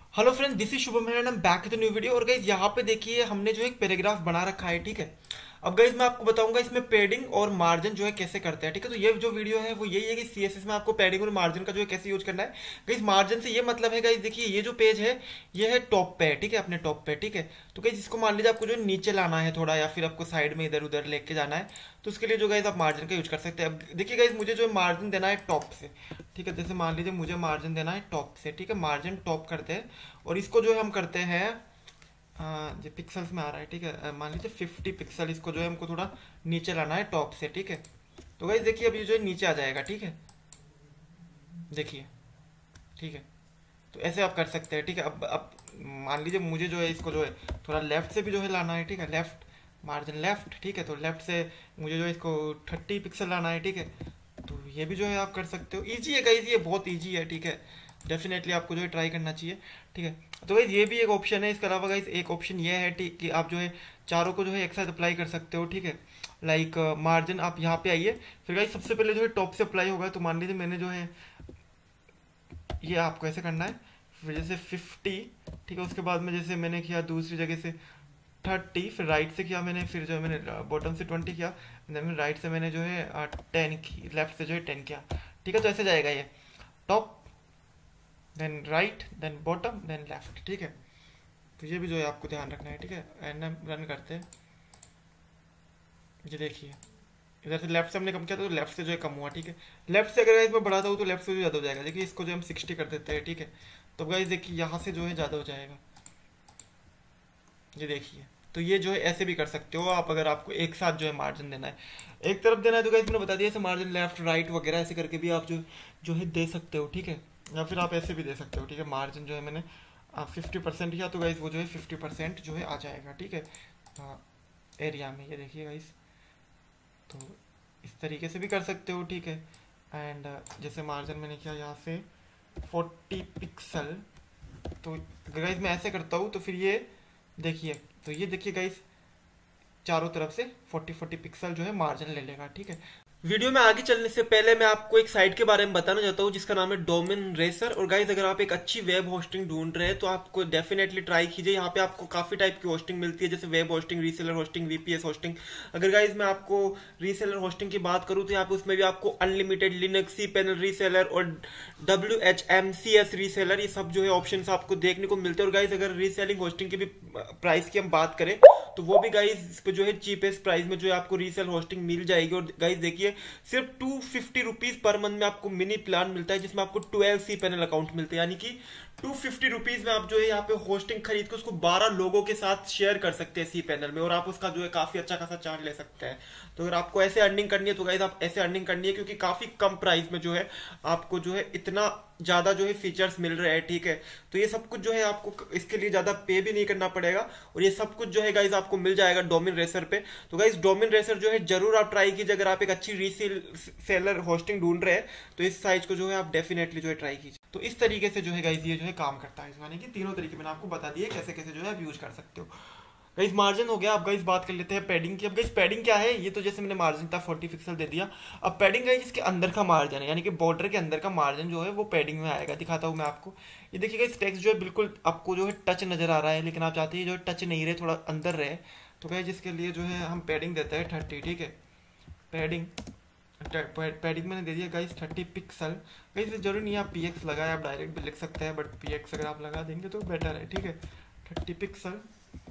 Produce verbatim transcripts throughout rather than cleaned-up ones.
Hello friends, this is Shubham and I am back with new video. और guys यहाँ पे देखिए हमने जो एक पैराग्राफ बना रखा है, ठीक है। अब गाइज मैं आपको बताऊंगा इसमें पेडिंग और मार्जिन जो है कैसे करते हैं, ठीक है। तो ये जो वीडियो है वो यही है कि सीएसएस में आपको पेडिंग और मार्जिन का जो है कैसे यूज करना है। गाइज मार्जिन से ये मतलब है, गाइज देखिए ये जो पेज है ये है टॉप पे है, ठीक है, अपने टॉप पे, ठीक है। तो गाइज इसको मान लीजिए आपको जो है नीचे लाना है थोड़ा, या फिर आपको साइड में इधर उधर लेके जाना है, तो उसके लिए जो गाइज आप मार्जिन का यूज कर सकते हैं। अब देखिए गाइज मुझे जो है मार्जिन देना है टॉप से, ठीक है। जैसे मान लीजिए मुझे मार्जिन देना है टॉप से, ठीक है। मार्जिन टॉप करते हैं और इसको जो है हम करते हैं, हाँ ये पिक्सल्स में आ रहा है, ठीक है। अ, मान लीजिए फिफ्टी पिक्सल, इसको जो है हमको थोड़ा नीचे लाना है टॉप से, ठीक है। तो गाइस देखिए अभी जो है नीचे आ जाएगा, ठीक है। देखिए, ठीक है। तो ऐसे आप कर सकते हैं, ठीक है। अब अब मान लीजिए मुझे जो है इसको जो है थोड़ा लेफ्ट से भी जो है लाना है, ठीक है। लेफ्ट मार्जिन लेफ्ट, ठीक है। तो लेफ्ट से मुझे जो है इसको थर्टी पिक्सल लाना है, ठीक है। तो ये भी जो है आप कर सकते हो। इजी है गाइस, ये बहुत इजी है, ठीक है। डेफिनेटली आपको जो है ट्राई करना चाहिए, ठीक है। तो गाइस ये भी एक ऑप्शन है। इसके अलावा गाइस एक ऑप्शन ये है, ठीक, कि आप जो है चारों को जो है एक साथ अप्लाई कर सकते हो, ठीक है। लाइक मार्जिन आप यहाँ पे आइए, फिर गाइस सबसे पहले जो है टॉप से अप्लाई होगा। तो मान लीजिए मैंने जो है ये आपको ऐसे करना है, फिर जैसे फिफ्टी, ठीक है। उसके बाद में जैसे मैंने किया दूसरी जगह से थर्टी, फिर राइट से किया मैंने, फिर जो है मैंने बॉटम से ट्वेंटी किया, देन राइट से मैंने जो है टेन की, लेफ्ट से जो है टेन किया, ठीक है। तो ऐसे जाएगा ये top, then right, then bottom, then left, ठीक है। तो ये भी जो है आपको ध्यान रखना है, ठीक है। एंड हम रन करते हैं, ये देखिए इधर से लेफ्ट से हमने कम किया तो लेफ्ट से जो है कम हुआ, ठीक है। लेफ्ट से अगर इसमें बढ़ाता हूँ तो लेफ्ट से जो ज़्यादा हो जाएगा। देखिए इसको जो हम सिक्सटी कर देते हैं, ठीक है। तो गाइस देखिए यहाँ से जो है ज़्यादा हो जाएगा, ये देखिए। तो ये जो है ऐसे भी कर सकते हो आप, अगर आपको एक साथ जो है मार्जिन देना है, एक तरफ देना है तो गाइस मैंने बता दिया, ऐसे मार्जिन लेफ्ट राइट वगैरह ऐसे करके भी आप जो जो है दे सकते हो, ठीक है। या फिर आप ऐसे भी दे सकते हो, ठीक है। मार्जिन जो है मैंने फिफ्टी परसेंट किया तो गाइस वो जो है फिफ्टी परसेंट जो है आ जाएगा, ठीक है। हाँ, एरिया में ये देखिए गाइस, तो इस तरीके से भी कर सकते हो, ठीक है। एंड जैसे मार्जिन मैंने किया यहाँ से फोर्टी पिक्सल, तो गाइस मैं ऐसे करता हूँ तो फिर ये देखिए, तो ये देखिए गाइस चारों तरफ से फोर्टी फोर्टी पिक्सल जो है मार्जिन ले लेगा, ठीक है। वीडियो में आगे चलने से पहले मैं आपको एक साइट के बारे में बताना चाहता हूँ जिसका नाम है डोमेन रेसर। और गाइज अगर आप एक अच्छी वेब होस्टिंग ढूंढ रहे हैं तो आपको डेफिनेटली ट्राई कीजिए। यहाँ पे आपको काफी टाइप की होस्टिंग मिलती है, जैसे web hosting, reseller hosting, VPS hosting. अगर गाइज मैं आपको रीसेलर होस्टिंग की बात करूँ तो यहाँ पे उसमें भी आपको unlimited Linux, C panel reseller और W H M C S reseller, ये सब जो है ऑप्शन आपको देखने को मिलते हैं। और गाइज अगर रीसेलिंग होस्टिंग की भी प्राइस की हम बात करें तो वो भी गाइज इस पे जो है चीपेस्ट प्राइस में जो है आपको रीसेल होस्टिंग मिल जाएगी। और गाइज देखिए सिर्फ two fifty rupees per month में आपको मिनी प्लान मिलता है, जिसमें आपको ट्वेल्व सी पैनल अकाउंट मिलते हैं, यानी कि टू फिफ्टी रुपीज में आप जो है यहाँ पे होस्टिंग खरीद के उसको बारह लोगों के साथ शेयर कर सकते हैं सी पैनल में, और आप उसका जो है काफी अच्छा खासा चार्ज ले सकते हैं। तो अगर आपको ऐसे अर्निंग करनी है तो गाइज आप ऐसे अर्निंग करनी है, क्योंकि काफी कम प्राइस में जो है आपको जो है इतना ज्यादा जो है फीचर्स मिल रहे हैं, ठीक है। तो ये सब कुछ जो है आपको इसके लिए ज्यादा पे भी नहीं करना पड़ेगा, और ये सब कुछ जो है गाइज आपको मिल जाएगा डोमेन रेसर पे। तो गाइज डोमेन रेसर जो है जरूर आप ट्राई कीजिए। अगर आप एक अच्छी रीसेल सेलर होस्टिंग ढूंढ रहे हैं तो इस साइट को जो है आप डेफिनेटली जो है ट्राई कीजिए। तो इस तरीके से जो है गाइज ये जो है काम करता है, यानी कि तीनों तरीके मैंने आपको बता दिए कैसे कैसे जो है आप यूज कर सकते हो। गाइस मार्जिन हो गया। अब गाइस बात कर लेते हैं पैडिंग की। अब गाइस पैडिंग क्या है, ये तो जैसे मैंने मार्जिन था फोर्टी पिक्सल दे दिया। अब पैडिंग गाइस इसके अंदर का मार्जिन है, यानी कि बॉर्डर के अंदर का मार्जिन जो है वो पैडिंग में आएगा। दिखाता हूँ मैं आपको, ये देखिए गाइस टेक्स्ट जो है बिल्कुल आपको जो है टच नजर आ रहा है, लेकिन आप चाहते हैं जो है टच नहीं रहे, थोड़ा अंदर रहे। तो गाइस इसके लिए जो है हम पैडिंग देते हैं थर्टी, ठीक है। पैडिंग पैडिंग मैंने दे दिया गाइस थर्टी पिक्सल। गाइस जरूरी नहीं है आप पी एक्स लगाए, आप डायरेक्ट भी लिख सकते हैं, बट पी एक्स अगर आप लगा देंगे तो बेटर है, ठीक है। थर्टी पिक्सल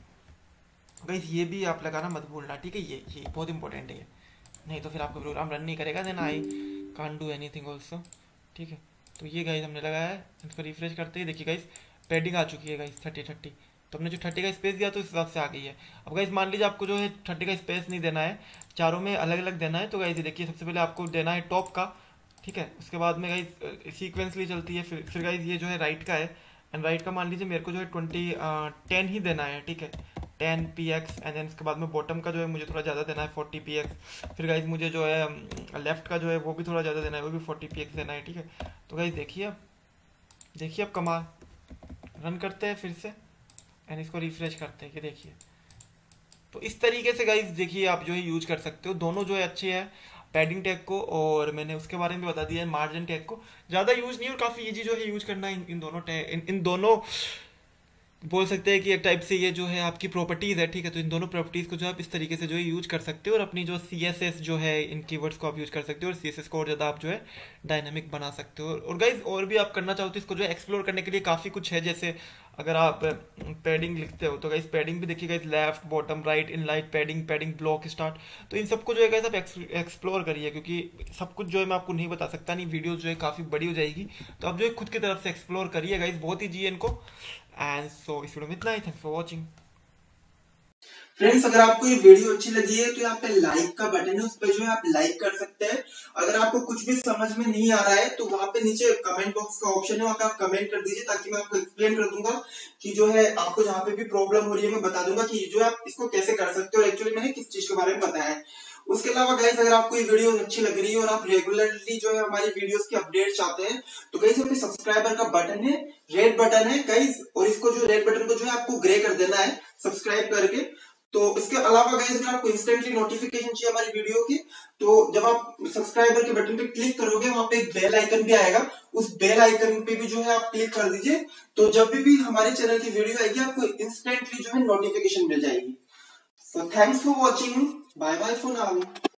गाइस ये भी आप लगाना मत भूलना, ठीक है। ये ये बहुत इंपॉर्टेंट है, नहीं तो फिर आपका प्रोग्राम रन नहीं करेगा, then I can't do anything also, ठीक है। तो ये गाइस हमने लगाया है, इसको रिफ्रेश करते ही देखिए गाइस पैडिंग आ चुकी है गाइस थर्टी थर्टी। तो हमने जो थर्टी का स्पेस दिया तो इस हिसाब से आ गई है। अब गाइस मान लीजिए आपको जो है थर्टी का स्पेस नहीं देना है, चारों में अलग अलग देना है। तो गाइस देखिए सबसे पहले आपको देना है टॉप का, ठीक है। उसके बाद में गाइस सीक्वेंसली चलती है, फिर फिर गाइस ये जो है राइट का है, एंड राइट का मान लीजिए मेरे को जो है ट्वेंटी टेन ही देना है, ठीक है। Ten P X, and then उसके बाद में बॉटम का जो है मुझे थोड़ा ज़्यादा देना है फोर्टी पी एक्स। फिर गाइज मुझे जो है लेफ्ट का जो है वो भी थोड़ा ज़्यादा देना है, वो भी फोर्टी पी एक्स देना है, ठीक है। तो गाइज देखिए अब देखिए अब कमाल, रन करते हैं फिर से एंड इसको रिफ्रेश करते हैं कि देखिए। तो इस तरीके से गाइज देखिए आप जो है यूज कर सकते हो, दोनों जो है अच्छे हैं। पैडिंग टैग को, और मैंने उसके बारे में बता दिया है मार्जिन टैग को। ज़्यादा यूज नहीं और काफ़ी इजी जो है यूज करना है इन, इन दोनों टैग इन, इन दोनों बोल सकते हैं कि एक टाइप से ये जो है आपकी प्रॉपर्टीज़ है, ठीक है। तो इन दोनों प्रॉपर्टीज़ को जो आप इस तरीके से जो है यूज कर सकते हो और अपनी जो सी एस एस जो है इन कीवर्ड्स को आप यूज कर सकते हो और सी एस एस को और ज़्यादा आप जो है डायनामिक बना सकते हो। और गाइज और भी आप करना चाहो तो इसको जो है एक्सप्लोर करने के लिए काफ़ी कुछ है। जैसे अगर आप पैडिंग लिखते हो तो गाइज पैडिंग भी देखिए guys, left bottom right in light padding, padding block start. तो इन सबको जो है गाइज आप एक्सप्लोर करिए, क्योंकि सब कुछ जो है मैं आपको नहीं बता सकता, नहीं वीडियो जो है काफ़ी बड़ी हो जाएगी। तो आप जो है खुद की तरफ से एक्सप्लोर करिए गाइज, बहुत ही जी इनको। एंड सो इस वीडियो में इतना ही। Thanks for watching. फ्रेंड्स, अगर आपको ये वीडियो अच्छी लगी है तो यहाँ पे लाइक का बटन है, उस पर जो है आप लाइक कर सकते हैं। अगर आपको कुछ भी समझ में नहीं आ रहा है तो वहां पे नीचे कमेंट बॉक्स का ऑप्शन है, वहां पे आप कमेंट कर दीजिए, ताकि मैं आपको एक्सप्लेन कर दूंगा कि जो है आपको जहाँ पे भी प्रॉब्लम हो रही है मैं बता दूंगा कि जो आप इसको कैसे कर सकते हो, एक्चुअली मैंने किस चीज के बारे में बताया है। उसके अलावा गाइस, अगर आपको ये वीडियो अच्छी लग रही है और आप रेगुलरली जो है हमारी वीडियोस की अपडेट चाहते हैं तो गाइस यहाँ पे सब्सक्राइबर का बटन है, रेड बटन है गाइस, और इसको जो रेड बटन को जो है आपको ग्रे कर देना है सब्सक्राइब करके। तो इसके अलावा गाइस, अगर आपको इंस्टेंटली नोटिफिकेशन चाहिए हमारी वीडियो की, तो जब आप सब्सक्राइबर के बटन पे क्लिक करोगे वहां पे एक बेल आइकन भी आएगा, उस बेल आइकन पे भी जो है आप क्लिक कर दीजिए। तो जब भी, भी हमारे चैनल की वीडियो आएगी आपको इंस्टेंटली जो है नोटिफिकेशन मिल जाएगी। So thanks for watching, bye bye for now.